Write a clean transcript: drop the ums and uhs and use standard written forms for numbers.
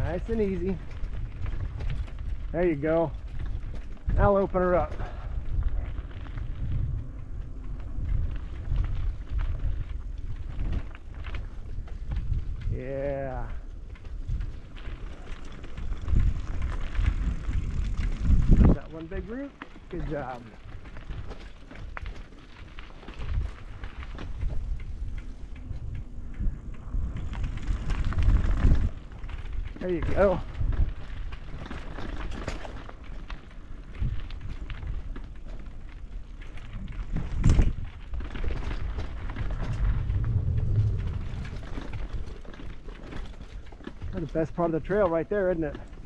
Nice and easy. There you go. Now open her up. Yeah. That one big root. Good job. There you go. That's the best part of the trail right there, isn't it?